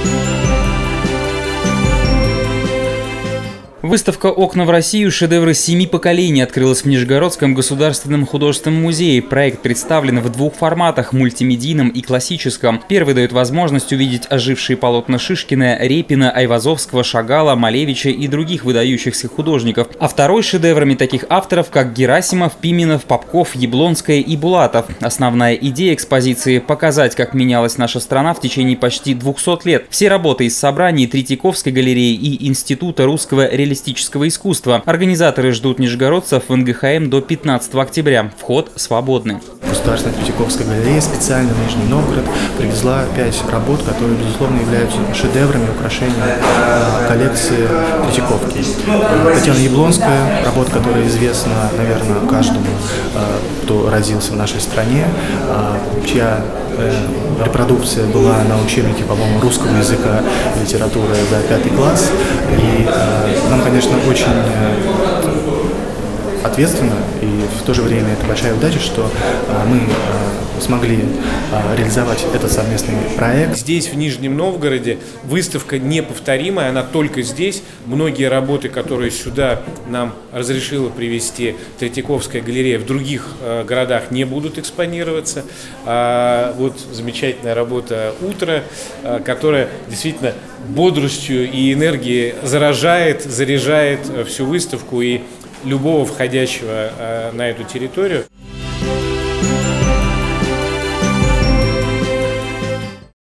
Выставка «Окна в Россию. Шедевры 7 поколений» открылась в Нижегородском государственном художественном музее. Проект представлен в двух форматах – мультимедийном и классическом. Первый дает возможность увидеть ожившие полотна Шишкина, Репина, Айвазовского, Шагала, Малевича и других выдающихся художников. А второй – шедеврами таких авторов, как Герасимов, Пименов, Попков, Яблонская и Булатов. Основная идея экспозиции – показать, как менялась наша страна в течение почти 200 лет. Все работы из собраний Третьяковской галереи и Института русского реалистического искусства. Организаторы ждут нижегородцев в НГХМ до 15 октября. Вход свободный. Государственная Третьяковская галерея специально в Нижний Новгород привезла 5 работ, которые, безусловно, являются шедеврами, украшениями коллекции Третьяковки. Татьяна Яблонская, работа, которая известна, наверное, каждому, кто родился в нашей стране, чья репродукция была на учебнике, по-моему, русского языка и литературы за 5 класс. И нам, конечно, очень ответственно, и в то же время это большая удача, что мы смогли реализовать этот совместный проект. Здесь, в Нижнем Новгороде, выставка неповторимая, она только здесь. Многие работы, которые сюда нам разрешила привезти Третьяковская галерея, в других городах не будут экспонироваться. Вот замечательная работа «Утро», которая действительно бодростью и энергией заражает, заряжает всю выставку и любого входящего на эту территорию.